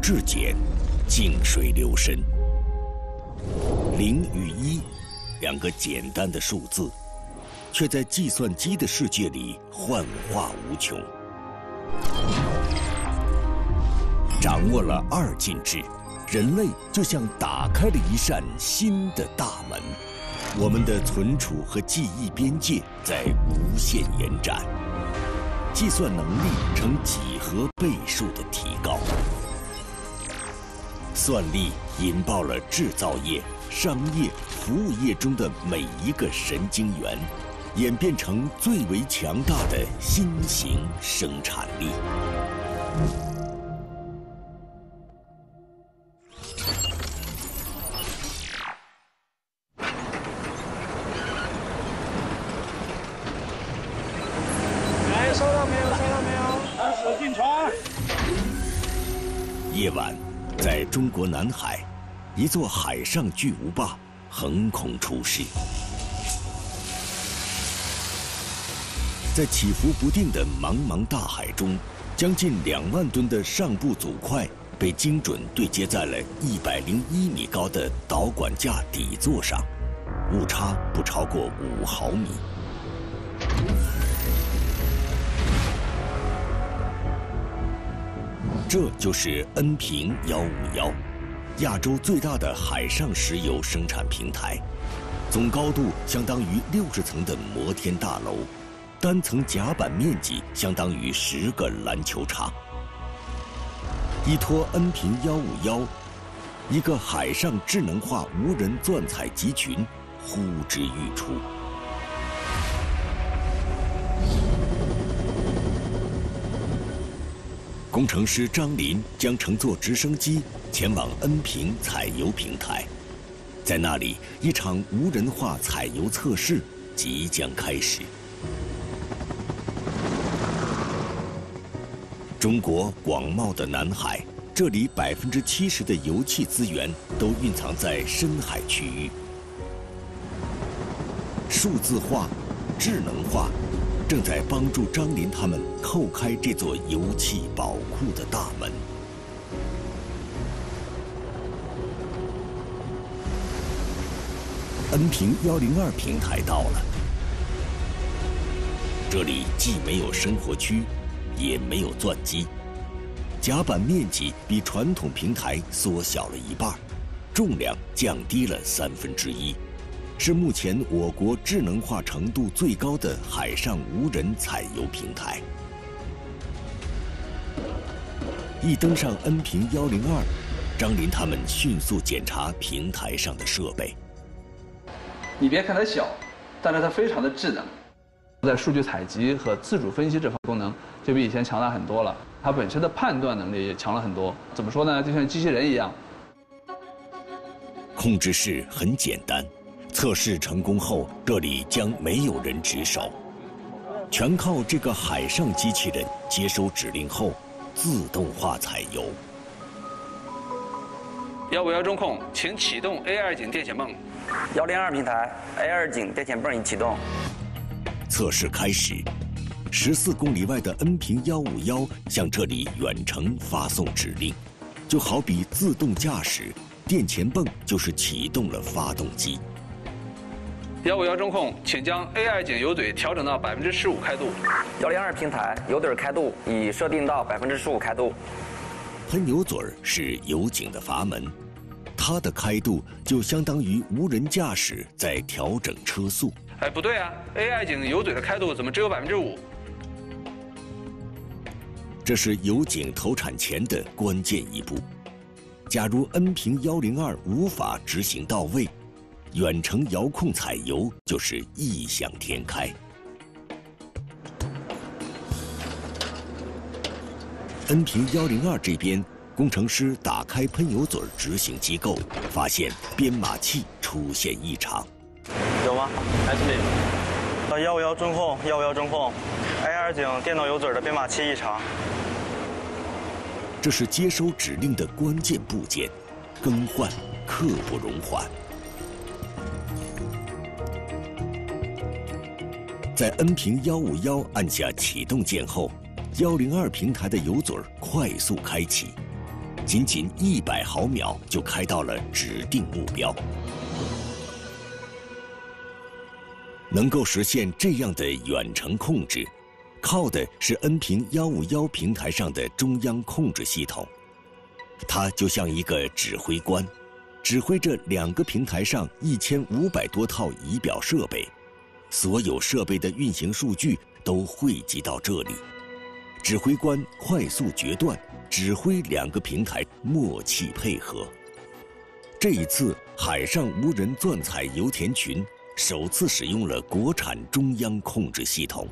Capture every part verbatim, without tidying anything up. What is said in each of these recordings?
至简，静水流深。零与一，两个简单的数字，却在计算机的世界里幻化无穷。掌握了二进制，人类就像打开了一扇新的大门，我们的存储和记忆边界在无限延展，计算能力呈几何倍数的提高。算力引爆了制造业、商业、服务业中的每一个神经元，演变成最为强大的新型生产力。 来，收到没有？收到没有？开始进船。 夜晚，在中国南海，一座海上巨无霸横空出世。在起伏不定的茫茫大海中，将近两万吨的上部组块被精准对接在了一百零一米高的导管架底座上，误差不超过五毫米。这就是恩平幺五幺，亚洲最大的海上石油生产平台，总高度相当于六十层的摩天大楼，单层甲板面积相当于十个篮球场。依托恩平幺五幺，一个海上智能化无人钻采集群呼之欲出。工程师张林将乘坐直升机前往恩平采油平台，在那里，一场无人化采油测试即将开始。中国广袤的南海，这里百分之七十的油气资源都蕴藏在深海区域。数字化、智能化，正在帮助张林他们叩开这座油气宝库的大门。恩平幺零二平台到了，这里既没有生活区，也没有钻机，甲板面积比传统平台缩小了一半，重量降低了三分之一。是目前我国智能化程度最高的海上无人采油平台。一登上恩平幺零二，张林他们迅速检查平台上的设备。 你别看它小，但是它非常的智能，在数据采集和自主分析这方面功能就比以前强大很多了。它本身的判断能力也强了很多。怎么说呢？就像机器人一样。 控制室很简单。测试成功后，这里将没有人值守，全靠这个海上机器人接收指令后自动化采油。 幺五幺中控，请启动 A 二井电显泵。 幺零二平台 A 二井电显泵已启动。 测试开始，十四公里外的恩平幺五幺向这里远程发送指令，就好比自动驾驶，电前泵就是启动了发动机。 幺五幺中控，请将 A 二井油嘴调整到百分之十五开度。 幺零二平台油嘴开度已设定到百分之十五开度。 喷油嘴是油井的阀门，它的开度就相当于无人驾驶在调整车速。 哎，不对啊 ！A 二井油嘴的开度怎么只有百分之五？ 这是油井投产前的关键一步。假如恩平幺零二无法执行到位，远程遥控采油就是异想天开。恩平幺零二这边，工程师打开喷油嘴执行机构，发现编码器出现异常。 有吗？还是没有。到幺五幺中控，幺五幺中控 ，A 二井电动油嘴的编码器异常。 这是接收指令的关键部件，更换刻不容缓。在恩平幺五幺按下启动键后，幺零二平台的油嘴快速开启， 仅仅一百毫秒就开到了指定目标。能够实现这样的远程控制，靠的是恩平一五一平台上的中央控制系统。它就像一个指挥官，指挥着两个平台上一千五百多套仪表设备，所有设备的运行数据都汇集到这里。指挥官快速决断，指挥两个平台默契配合。这一次，海上无人钻采油田群首次使用了国产中央控制系统。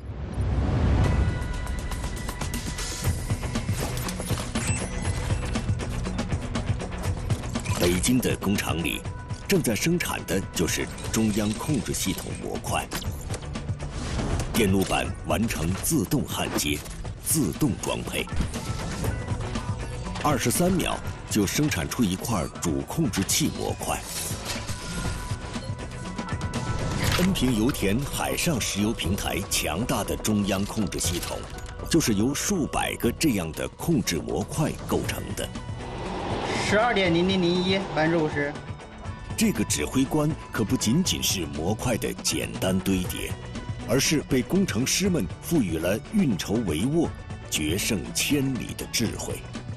北京的工厂里，正在生产的就是中央控制系统模块。电路板完成自动焊接、自动装配，二十三秒就生产出一块主控制器模块。恩平油田海上石油平台强大的中央控制系统，就是由数百个这样的控制模块构成的。 十二点零零零一，百分之五十。 这个指挥官可不仅仅是模块的简单堆叠，而是被工程师们赋予了运筹帷幄、决胜千里的智慧。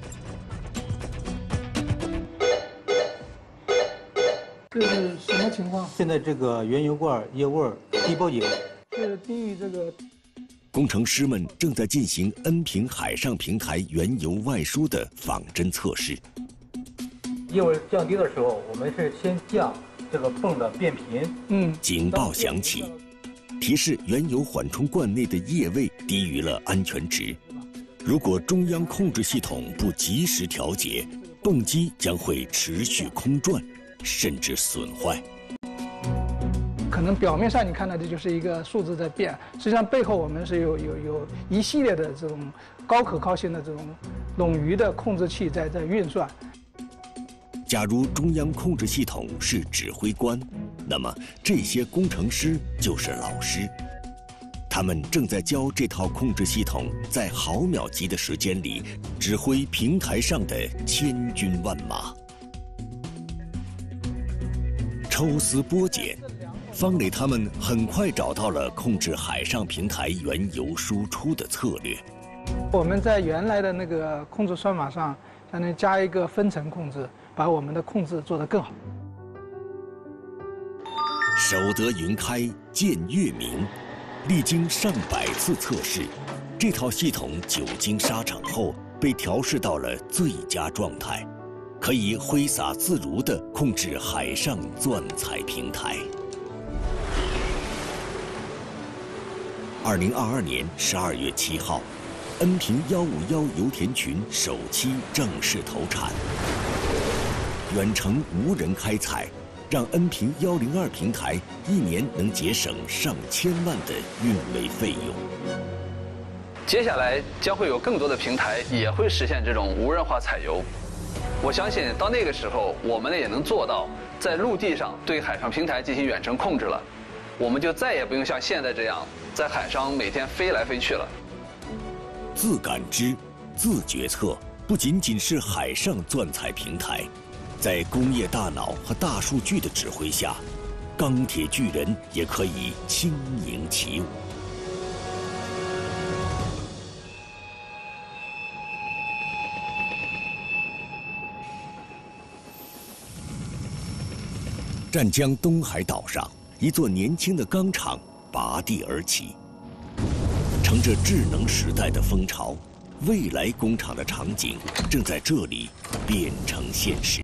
这是什么情况？ 现在这个原油罐液味低报警， 是低于这个。 工程师们正在进行恩平海上平台原油外输的仿真测试。 液味降低的时候，我们是先降这个泵的变频。 嗯。 警报响起，提示原油缓冲罐内的液位低于了安全值。如果中央控制系统不及时调节，泵机将会持续空转，甚至损坏。 可能表面上你看到的就是一个数字在变，实际上背后我们是有有有一系列的这种高可靠性的这种冗余的控制器在在运算。 假如中央控制系统是指挥官，那么这些工程师就是老师，他们正在教这套控制系统在毫秒级的时间里指挥平台上的千军万马。抽丝剥茧，方磊他们很快找到了控制海上平台原油输出的策略。 我们在原来的那个控制算法上，相当于加一个分层控制，把我们的控制做得更好。 守得云开见月明，历经上百次测试，这套系统久经沙场后被调试到了最佳状态，可以挥洒自如地控制海上钻采平台。二零二二年十二月七号，恩平一五一油田群首期正式投产。远程无人开采，让恩平一零二平台一年能节省上千万的运维费用。 接下来将会有更多的平台也会实现这种无人化采油。我相信到那个时候，我们也能做到在陆地上对海上平台进行远程控制了。我们就再也不用像现在这样在海上每天飞来飞去了。 自感知、自决策，不仅仅是海上钻采平台，在工业大脑和大数据的指挥下，钢铁巨人也可以轻盈起舞。湛江东海岛上，一座年轻的钢厂拔地而起，乘着智能时代的风潮，未来工厂的场景正在这里变成现实。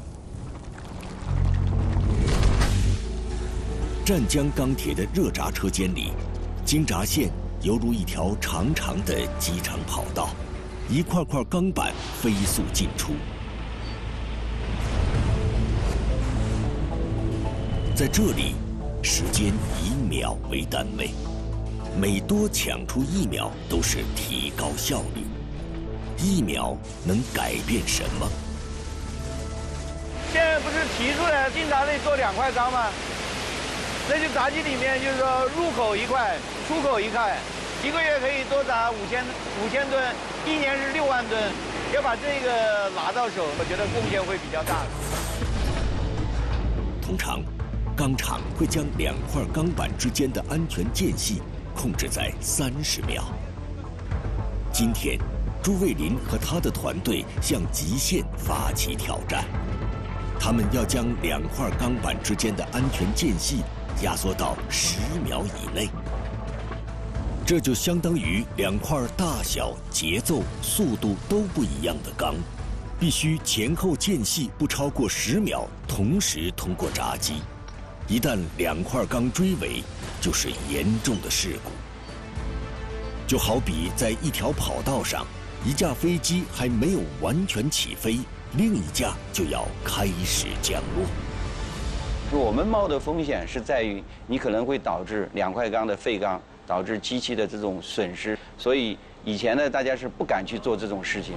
湛江钢铁的热轧车间里，经轧线犹如一条长长的机场跑道，一块块钢板飞速进出。在这里，时间以秒为单位，每多抢出一秒都是提高效率。一秒能改变什么？ 现在不是提出来经常得做两块钢吗？那就轧机里面就是说入口一块，出口一块，一个月可以多轧五千五千吨，一年是六万吨， 要把这个拿到手，我觉得贡献会比较大。 通常，钢厂会将两块钢板之间的安全间隙控制在三十秒。今天，朱卫林和他的团队向极限发起挑战，他们要将两块钢板之间的安全间隙压缩到十秒以内。这就相当于两块大小、节奏、速度都不一样的钢，必须前后间隙不超过十秒，同时通过闸机。一旦两块钢追尾，就是严重的事故。就好比在一条跑道上，一架飞机还没有完全起飞，另一架就要开始降落。 我们冒的风险是在于，你可能会导致两块钢的废钢，导致机器的这种损失，所以以前呢，大家是不敢去做这种事情。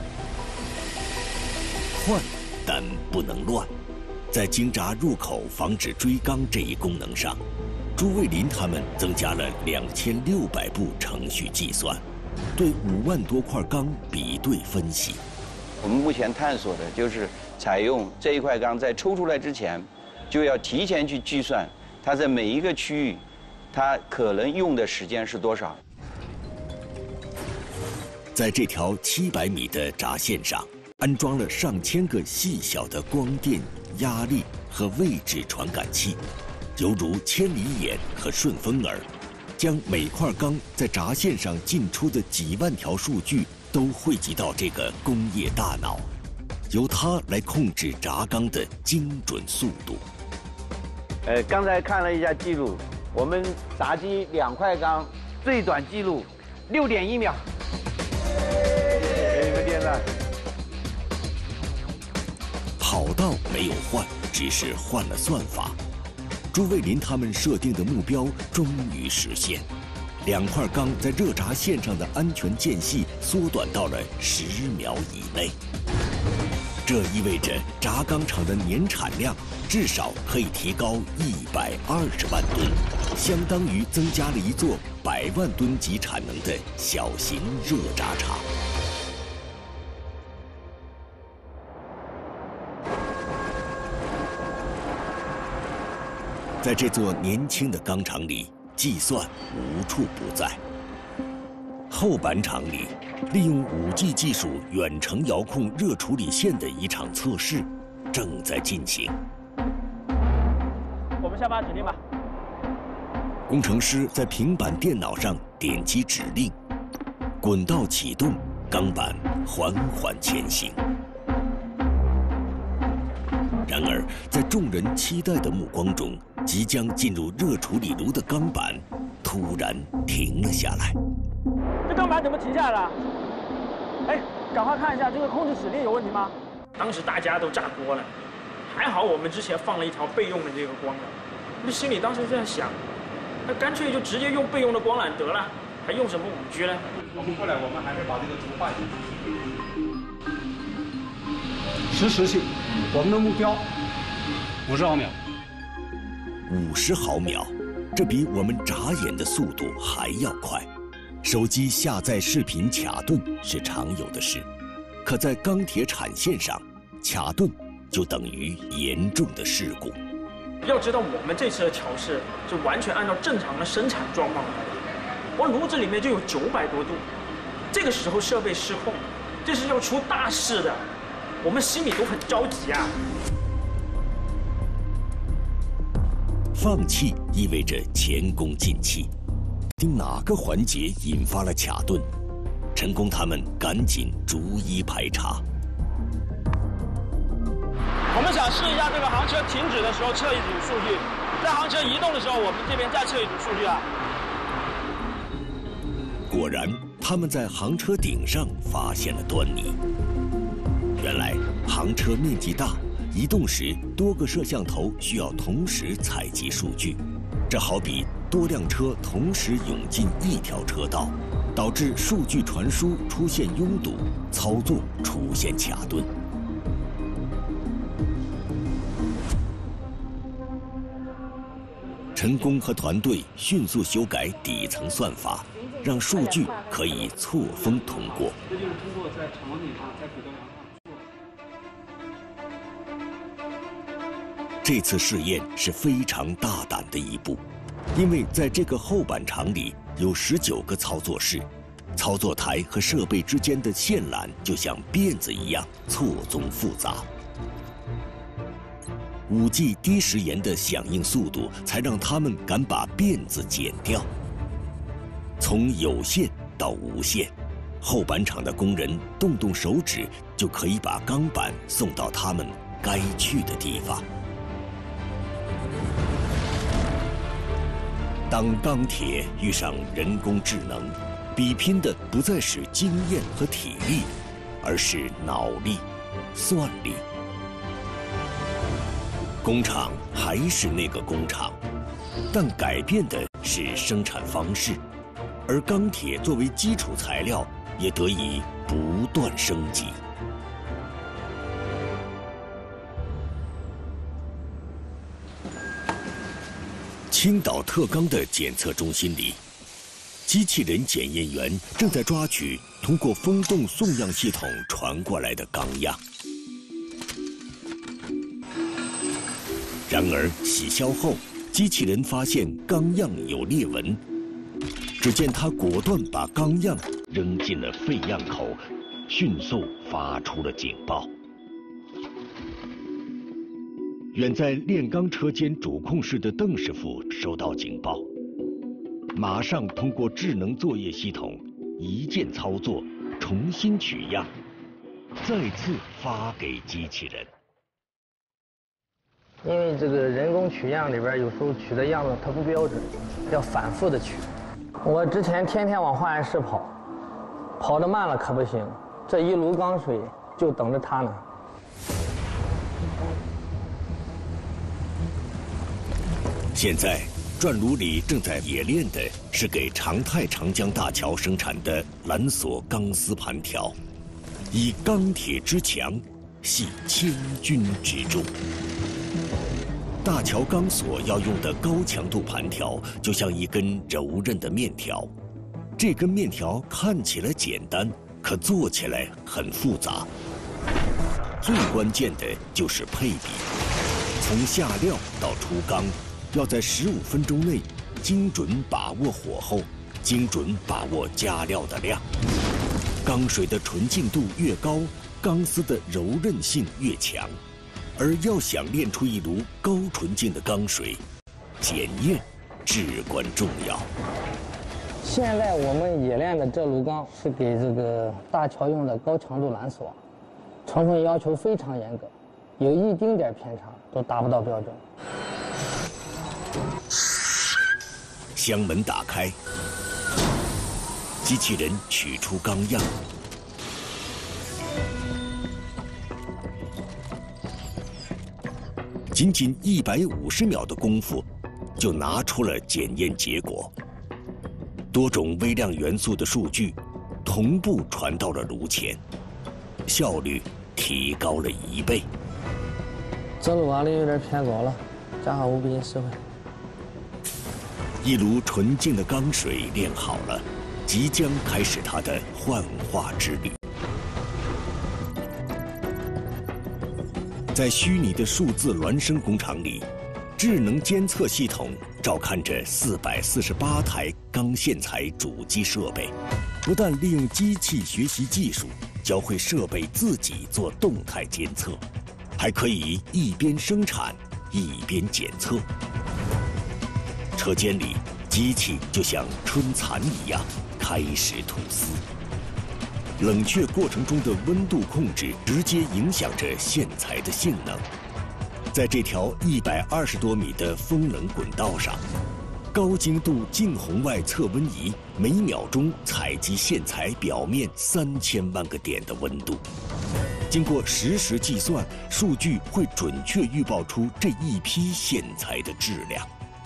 换，但不能乱。在精闸入口防止追钢这一功能上，朱卫林他们增加了两千六百步程序计算，对五万多块钢比对分析。 我们目前探索的就是采用这一块钢在抽出来之前，就要提前去计算它在每一个区域，它可能用的时间是多少。 在这条七百米的闸线上，安装了上千个细小的光电、压力和位置传感器，犹如千里眼和顺风耳，将每块钢在闸线上进出的几万条数据都汇集到这个工业大脑，由它来控制轧钢的精准速度。 呃，刚才看了一下记录，我们闸机两块钢最短记录六点一秒。给你们点赞。 跑道没有换，只是换了算法。朱卫林他们设定的目标终于实现，两块钢在热闸线上的安全间隙缩短到了十秒以内。这意味着轧钢厂的年产量至少可以提高一百二十万吨，相当于增加了一座百万吨级产能的小型热轧厂。在这座年轻的钢厂里，计算无处不在。后板厂里，利用 五 G 技术远程遥控热处理线的一场测试正在进行。 我们下发指令吧。 工程师在平板电脑上点击指令，滚道启动，钢板缓缓前行。然而，在众人期待的目光中，即将进入热处理炉的钢板突然停了下来。 这钢板怎么停下来了？哎，赶快看一下这个控制指令有问题吗？ 当时大家都炸锅了，还好我们之前放了一条备用的这个光缆，那心里当时这样想，那干脆就直接用备用的光缆得了，还用什么五 G 呢？ 我们过来，我们还是把这个图画进去。实时性，我们的目标五十毫秒。 五十毫秒，这比我们眨眼的速度还要快。手机下载视频卡顿是常有的事，可在钢铁产线上，卡顿就等于严重的事故。 要知道，我们这次的调试是完全按照正常的生产状况来的。我炉子里面就有九百多度，这个时候设备失控，这是要出大事的，我们心里都很着急啊。 放弃意味着前功尽弃。听哪个环节引发了卡顿？陈工他们赶紧逐一排查。 我们想试一下这个航车停止的时候测一组数据，在航车移动的时候，我们这边再测一组数据啊。 果然，他们在航车顶上发现了端倪。原来，航车面积大，移动时多个摄像头需要同时采集数据，这好比多辆车同时涌进一条车道，导致数据传输出现拥堵，操作出现卡顿。陈工和团队迅速修改底层算法， 让数据可以错峰通过。 这就是通过在场景上，在轨道上。 这次试验是非常大胆的一步，因为在这个后板场里有十九个操作室，操作台和设备之间的线缆就像辫子一样错综复杂。五 G 低时延的响应速度，才让他们敢把辫子剪掉。从有线到无线，后板厂的工人动动手指，就可以把钢板送到他们该去的地方。当钢铁遇上人工智能，比拼的不再是经验和体力，而是脑力、算力。工厂还是那个工厂，但改变的是生产方式，而钢铁作为基础材料，也得以不断升级。青岛特钢的检测中心里，机器人检验员正在抓取通过风洞送样系统传过来的钢样。然而洗消后，机器人发现钢样有裂纹，只见他果断把钢样扔进了废样口，迅速发出了警报。远在炼钢车间主控室的邓师傅收到警报，马上通过智能作业系统一键操作，重新取样，再次发给机器人。 因为这个人工取样里边有时候取的样子它不标准，要反复的取。我之前天天往化验室跑，跑得慢了可不行，这一炉钢水就等着它呢。 现在转炉里正在冶炼的是给长泰长江大桥生产的蓝索钢丝盘条，以钢铁之强系千钧之重。大桥钢索要用的高强度盘条，就像一根柔韧的面条。这根面条看起来简单，可做起来很复杂。最关键的就是配比，从下料到出钢，要在十五分钟内精准把握火候，精准把握加料的量。钢水的纯净度越高，钢丝的柔韧性越强。而要想炼出一炉高纯净的钢水，检验至关重要。 现在我们冶炼的这炉钢是给这个大桥用的高强度蓝索，成分要求非常严格，有一丁点偏差都达不到标准。 箱门打开，机器人取出钢样。仅仅一百五十秒的功夫，就拿出了检验结果。多种微量元素的数据同步传到了炉前，效率提高了一倍。 这炉瓦力有点偏高了，加上五比一十回。 一炉纯净的钢水炼好了，即将开始它的幻化之旅。在虚拟的数字孪生工厂里，智能监测系统照看着四百四十八台钢线材主机设备，不但利用机器学习技术，教会设备自己做动态监测，还可以一边生产一边检测。车间里，机器就像春蚕一样开始吐丝。冷却过程中的温度控制直接影响着线材的性能。在这条一百二十多米的风冷滚道上，高精度近红外测温仪每秒钟采集线材表面三千万个点的温度。经过实时计算，数据会准确预报出这一批线材的质量。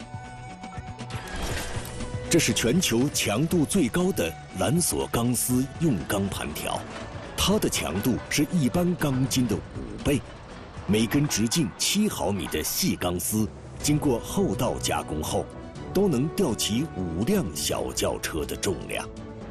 这是全球强度最高的蓝索钢丝用钢盘条，它的强度是一般钢筋的五倍。每根直径七毫米的细钢丝，经过后道加工后， 都能吊起五辆小轿车的重量。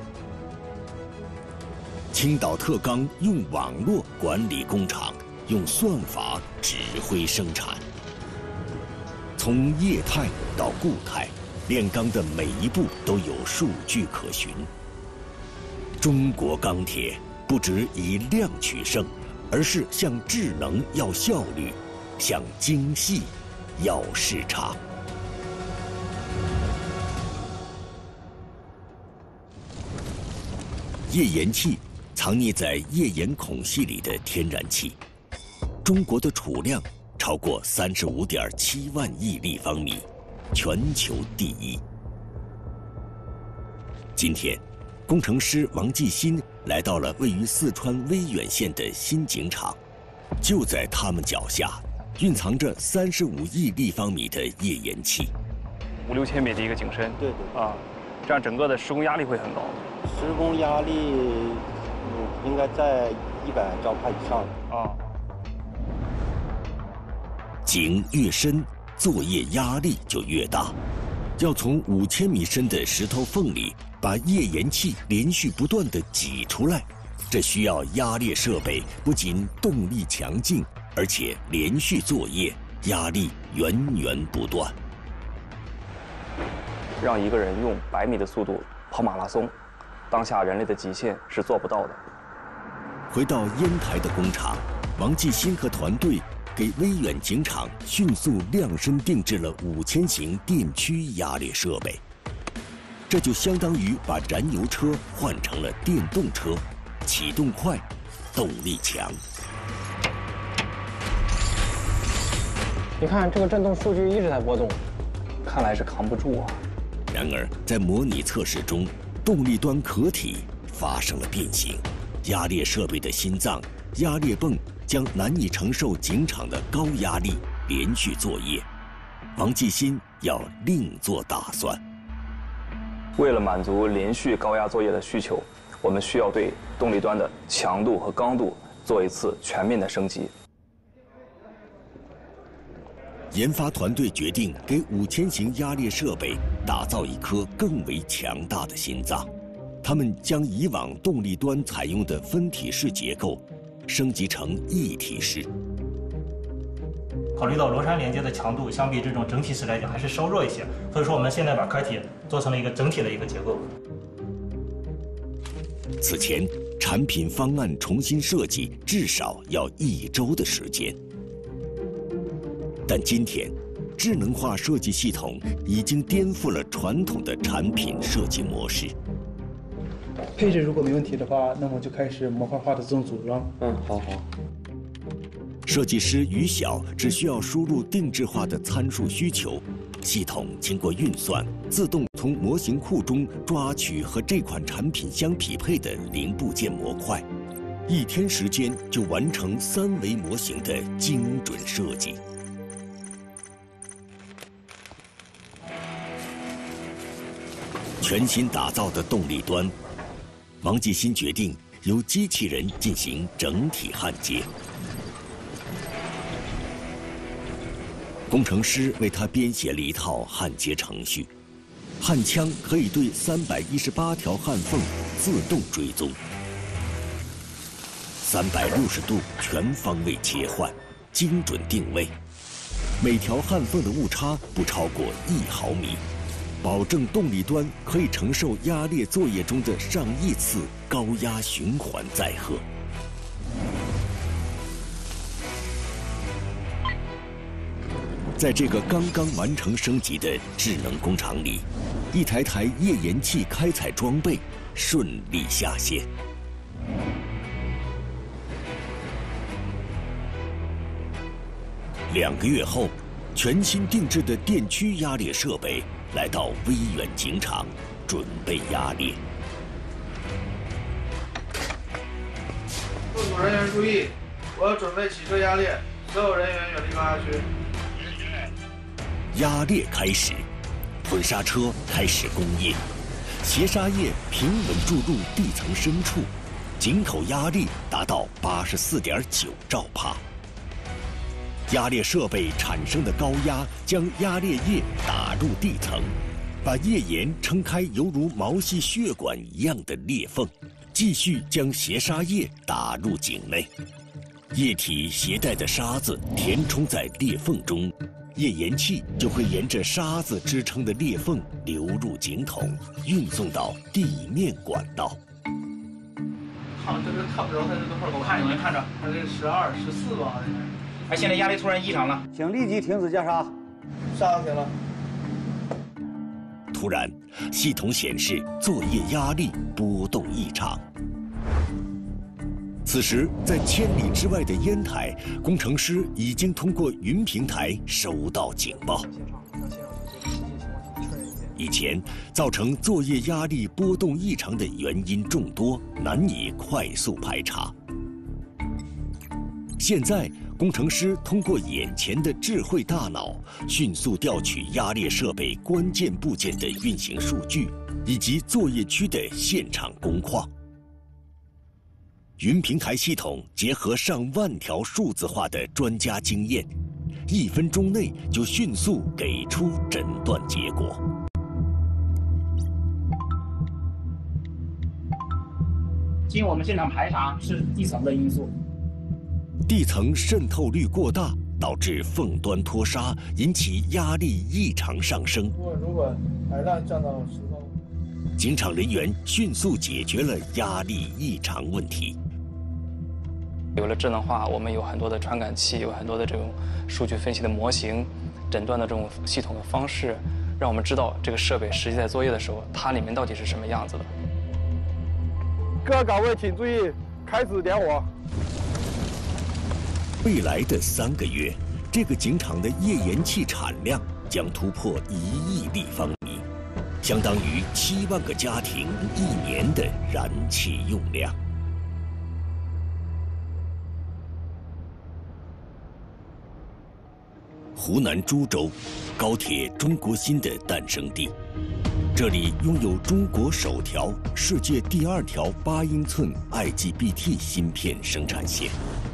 青岛特钢用网络管理工厂，用算法指挥生产。从液态到固态，炼钢的每一步都有数据可循。中国钢铁不只以量取胜，而是向智能要效率，向精细要市场。页岩气藏匿在页岩孔隙里的天然气，中国的储量超过三十五点七万亿立方米，全球第一。今天，工程师王继新来到了位于四川威远县的新井厂，就在他们脚下，蕴藏着三十五亿立方米的页岩气。 五六千米的一个井深，对对啊，这样整个的施工压力会很高。 施工压力嗯应该在一百兆帕以上啊。 井越深，作业压力就越大。要从五千米深的石头缝里把页岩气连续不断地挤出来，这需要压裂设备不仅动力强劲，而且连续作业，压力源源不断。 让一个人用百米的速度跑马拉松，当下人类的极限是做不到的。 回到烟台的工厂，王继新和团队给威远井厂迅速量身定制了五千型电驱压裂设备，这就相当于把燃油车换成了电动车，启动快，动力强。 你看这个振动数据一直在波动，看来是扛不住啊。 然而，在模拟测试中，动力端壳体发生了变形，压裂设备的心脏压裂泵将难以承受井厂的高压力连续作业，王继新要另做打算。 为了满足连续高压作业的需求，我们需要对动力端的强度和刚度做一次全面的升级。 研发团队决定给五千型压裂设备打造一颗更为强大的心脏，他们将以往动力端采用的分体式结构升级成一体式。 考虑到螺栓连接的强度相比这种整体式来讲还是稍弱一些，所以说我们现在把壳体做成了一个整体的一个结构。 此前，产品方案重新设计至少要一周的时间，但今天，智能化设计系统已经颠覆了传统的产品设计模式。 配置如果没问题的话，那么就开始模块化的自动组装。 嗯，好好。 设计师于晓只需要输入定制化的参数需求，系统经过运算，自动从模型库中抓取和这款产品相匹配的零部件模块，一天时间就完成三维模型的精准设计。全新打造的动力端，王继新决定由机器人进行整体焊接。工程师为他编写了一套焊接程序，焊枪可以对三百一十八条焊缝自动追踪，三百六十度全方位切换，精准定位，每条焊缝的误差不超过一毫米。保证动力端可以承受压裂作业中的上亿次高压循环载荷。在这个刚刚完成升级的智能工厂里，一台台页岩气开采装备顺利下线。两个月后，全新定制的电驱压裂设备来到威远井厂，准备压裂。 部组人员注意，我要准备起车压裂，所有人员远离高压区。 压裂开始，混砂车开始工业，斜砂液平稳注入地层深处，井口压力达到八十四点九兆帕。压裂设备产生的高压将压裂液打入地层， 把页岩撑开犹如毛细血管一样的裂缝，继续将斜沙叶打入井内。液体携带的沙子填充在裂缝中，页岩气就会沿着沙子支撑的裂缝流入井筒，运送到地面管道。 好，这个看不着它这个块，我看你们看着，它这十二、十四吧，哎，现在压力突然异常了， 请立即停止加沙， 沙停了。 突然，系统显示作业压力波动异常。此时，在千里之外的烟台，工程师已经通过云平台收到警报。以前，造成作业压力波动异常的原因众多，难以快速排查。现在，工程师通过眼前的智慧大脑，迅速调取压裂设备关键部件的运行数据，以及作业区的现场工况。云平台系统结合上万条数字化的专家经验，一分钟内就迅速给出诊断结果。 经我们现场排查，是地层的因素。 地层渗透率过大，导致缝端脱沙，引起压力异常上升。 如果如果海浪降到十公， 警场人员迅速解决了压力异常问题。 有了智能化，我们有很多的传感器，有很多的这种数据分析的模型，诊断的这种系统的方式，让我们知道这个设备实际在作业的时候，它里面到底是什么样子的。 各岗位请注意，开始点火。 未来的三个月，这个井场的页岩气产量将突破一亿立方米，相当于七万个家庭一年的燃气用量。湖南株洲，高铁中国新的诞生地。这里拥有中国首条、世界第二条八英寸 I G B T 芯片生产线。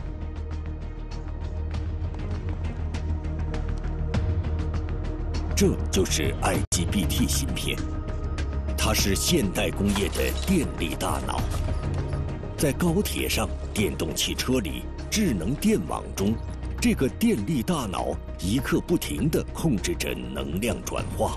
这就是 I G B T 芯片，它是现代工业的电力大脑。在高铁上、电动汽车里、智能电网中，这个电力大脑一刻不停地控制着能量转化。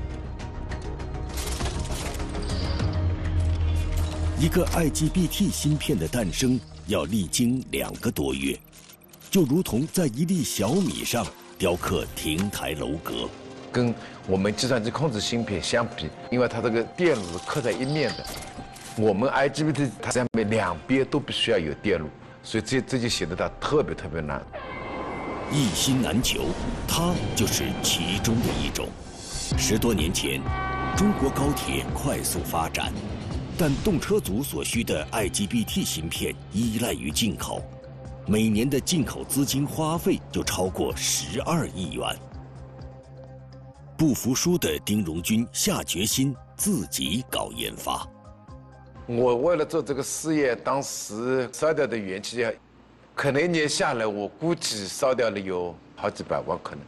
一个 I G B T 芯片的诞生要历经两个多月，就如同在一粒小米上雕刻亭台楼阁。 跟我们计算机控制芯片相比，因为它这个电路是刻在一面的，我们 I G B T 它上面两边都必须要有电路，所以这这就显得它特别特别难。 一芯难求，它就是其中的一种。十多年前，中国高铁快速发展。但动车组所需的 I G B T 芯片依赖于进口，每年的进口资金花费就超过十二亿元。不服输的丁荣军下决心自己搞研发。 我为了做这个事业，当时烧掉的元气，可能一年下来，我估计烧掉了有好几百万，可能。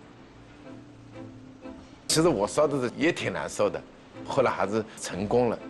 其实我烧的是也挺难受的，后来还是成功了。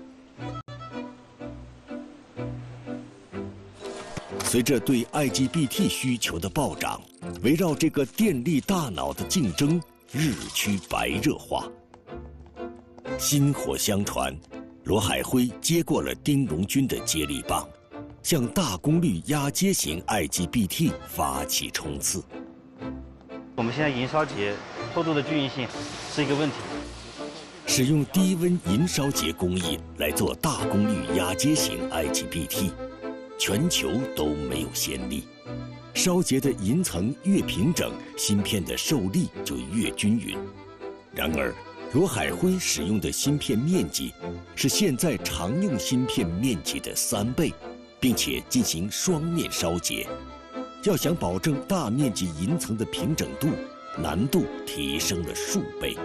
随着对 I G B T 需求的暴涨，围绕这个电力大脑的竞争日趋白热化。薪火相传，罗海辉接过了丁荣军的接力棒，向大功率压接型 I G B T 发起冲刺。 我们现在银烧结厚度的均匀性是一个问题。 使用低温银烧结工艺来做大功率压接型 I G B T。全球都没有先例，烧结的银层越平整，芯片的受力就越均匀。然而，罗海辉使用的芯片面积是现在常用芯片面积的三倍，并且进行双面烧结。要想保证大面积银层的平整度，难度提升了数倍。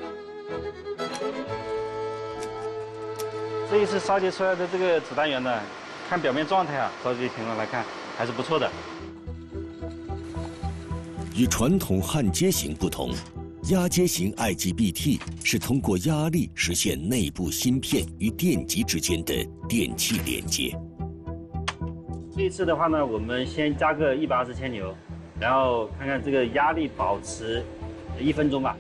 这一次烧结出来的这个子单元呢？看表面状态啊，烧结情况来看还是不错的。 与传统焊接型不同， 压接型 I G B T 是通过压力实现内部芯片与电极之间的电气连接。 这一次的话呢，我们先加个一百二十千牛，然后看看这个压力保持一分钟吧。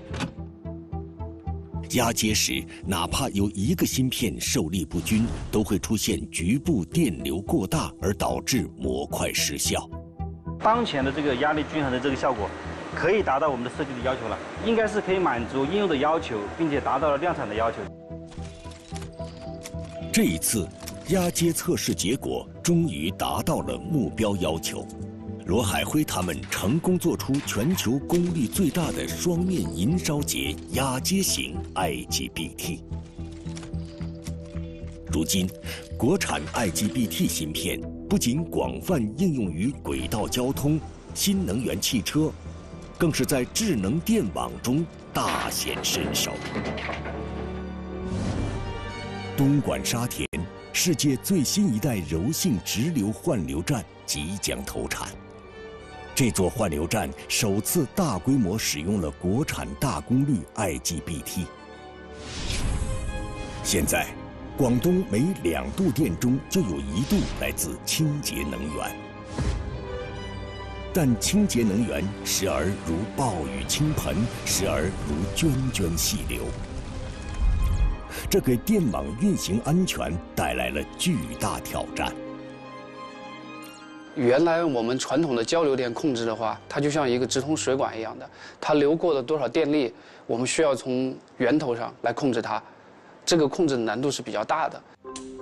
压接时，哪怕有一个芯片受力不均，都会出现局部电流过大而导致模块失效。 当前的这个压力均衡的这个效果，可以达到我们的设计的要求了，应该是可以满足应用的要求，并且达到了量产的要求。 这一次，压接测试结果终于达到了目标要求。罗海辉他们成功做出全球功率最大的双面银烧结压接型 I G B T。如今，国产 I G B T 芯片不仅广泛应用于轨道交通、新能源汽车，更是在智能电网中大显身手。东莞沙田，世界最新一代柔性直流换流站即将投产。这座换流站首次大规模使用了国产大功率 I G B T。现在，广东每两度电中就有一度来自清洁能源。但清洁能源时而如暴雨倾盆，时而如涓涓细流，这给电网运行安全带来了巨大挑战。 原来我们传统的交流电控制的话，它就像一个直通水管一样的，它流过了多少电力，我们需要从源头上来控制它，这个控制的难度是比较大的。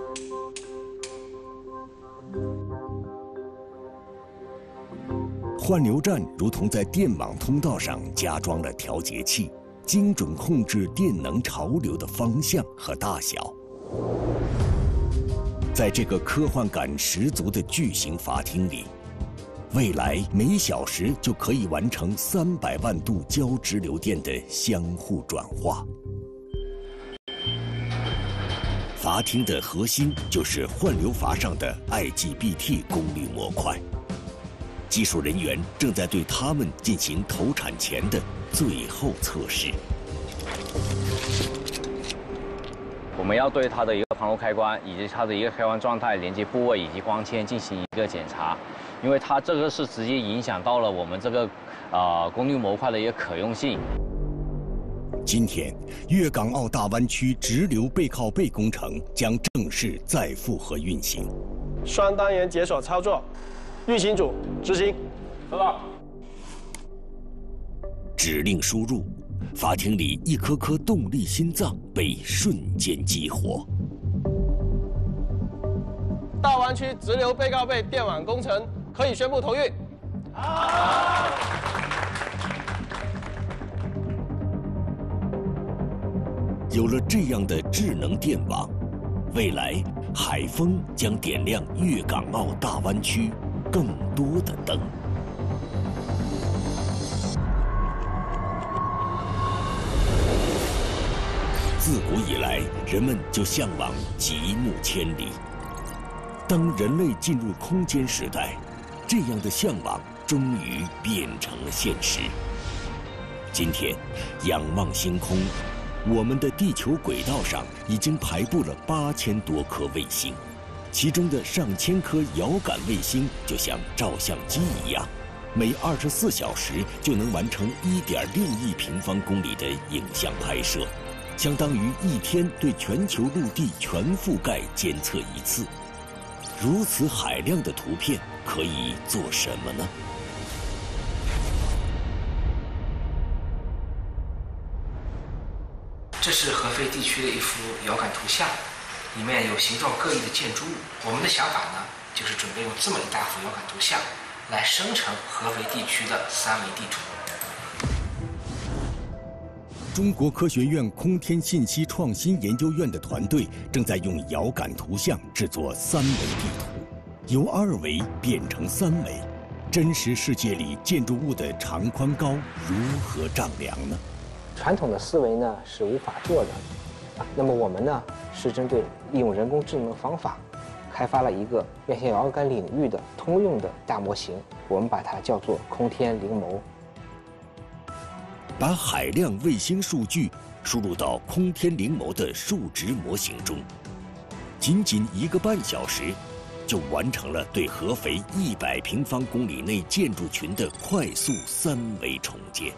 换流站如同在电网通道上加装了调节器，精准控制电能潮流的方向和大小。在这个科幻感十足的巨型阀厅里，未来每小时就可以完成三百万度交直流电的相互转化。阀厅的核心就是换流阀上的 I G B T 功率模块，技术人员正在对它们进行投产前的最后测试。 我们要对它的一个旁路开关以及它的一个开关状态、连接部位以及光纤进行一个检查，因为它这个是直接影响到了我们这个呃功率模块的一个可用性。 今天，粤港澳大湾区直流背靠背工程将正式再复合运行。 双单元解锁操作，运行组执行。收到。 指令输入。阀厅里一颗颗动力心脏被瞬间激活。 大湾区直流背靠背电网工程可以宣布投运。好。 有了这样的智能电网，未来海风将点亮粤港澳大湾区更多的灯。自古以来，人们就向往极目千里。当人类进入空间时代，这样的向往终于变成了现实。今天，仰望星空，我们的地球轨道上已经排布了八千多颗卫星，其中的上千颗遥感卫星就像照相机一样，每二十四小时就能完成一点六亿平方公里的影像拍摄。相当于一天对全球陆地全覆盖监测一次。如此海量的图片可以做什么呢？ 这是合肥地区的一幅遥感图像，里面有形状各异的建筑物。我们的想法呢，就是准备用这么一大幅遥感图像来生成合肥地区的三维地图。 中国科学院空天信息创新研究院的团队正在用遥感图像制作三维地图，由二维变成三维，真实世界里建筑物的长宽高如何丈量呢？ 传统的思维呢是无法做的，啊，那么我们呢是针对利用人工智能的方法，开发了一个面向遥感领域的通用的大模型，我们把它叫做空天灵眸。 把海量卫星数据输入到空天灵眸的数值模型中，仅仅一个半小时，就完成了对合肥一百平方公里内建筑群的快速三维重建。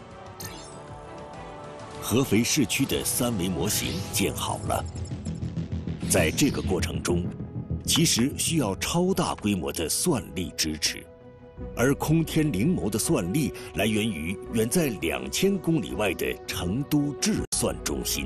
合肥市区的三维模型建好了，在这个过程中，其实需要超大规模的算力支持，而空天灵眸的算力来源于远在两千公里外的成都智算中心。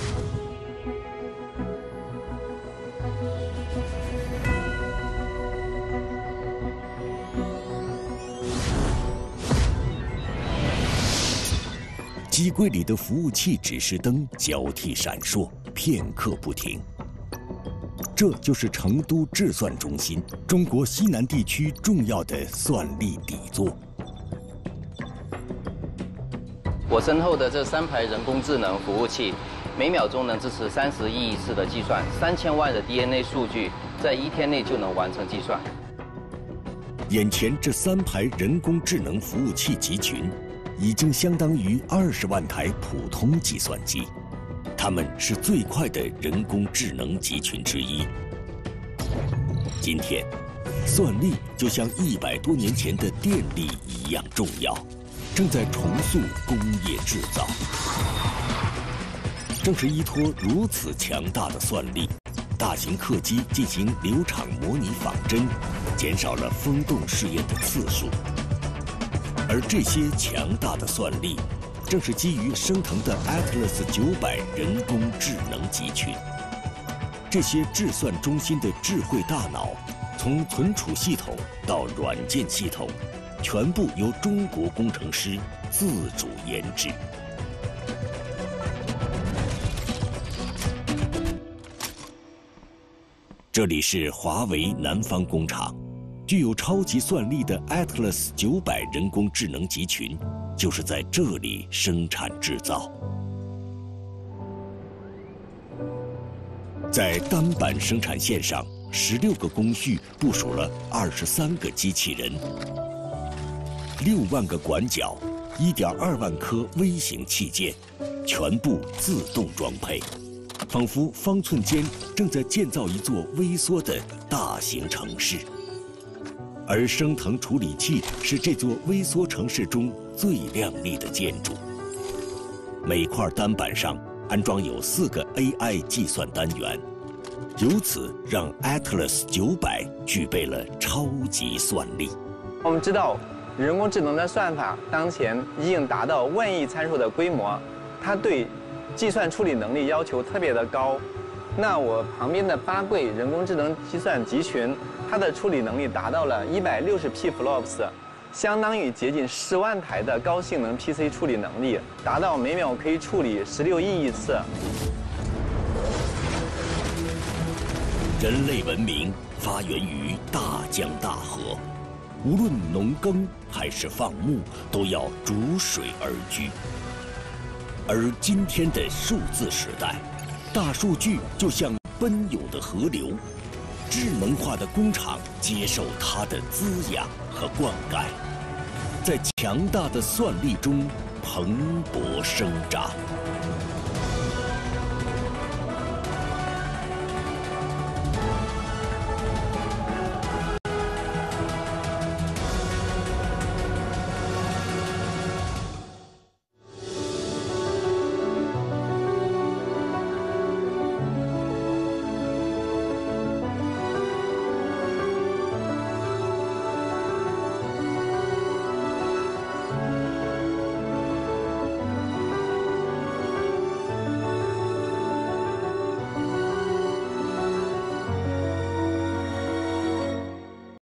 机柜里的服务器指示灯交替闪烁，片刻不停。这就是成都智算中心，中国西南地区重要的算力底座。 我身后的这三排人工智能服务器，每秒钟能支持三十亿次的计算，三千万的 D N A 数据，在一天内就能完成计算。 眼前这三排人工智能服务器集群，已经相当于二十万台普通计算机。它们是最快的人工智能集群之一。今天，算力就像一百多年前的电力一样重要，正在重塑工业制造。正是依托如此强大的算力，大型客机进行流场模拟仿真，减少了风洞试验的次数。而这些强大的算力，正是基于升腾的 Atlas 九百人工智能集群。这些智算中心的智慧大脑，从存储系统到软件系统，全部由中国工程师自主研制。这里是华为南方工厂，具有超级算力的 Atlas 九百人工智能集群，就是在这里生产制造。在单板生产线上，十六个工序部署了二十三个机器人，六万个管角，一点二万颗微型器件，全部自动装配，仿佛方寸间正在建造一座微缩的大型城市。而升腾处理器是这座微缩城市中最亮丽的建筑。每块单板上安装有四个 A I 计算单元，由此让 Atlas 九百具备了超级算力。 我们知道，人工智能的算法当前已经达到万亿参数的规模，它对计算处理能力要求特别的高。那我旁边的八柜人工智能计算集群，它的处理能力达到了一百六十 petaflops， 相当于接近十万台的高性能 P C 处理能力，达到每秒可以处理十六亿亿次。 人类文明发源于大江大河，无论农耕还是放牧，都要逐水而居。而今天的数字时代，大数据就像奔涌的河流，智能化的工厂接受它的滋养和灌溉，在强大的算力中蓬勃生长。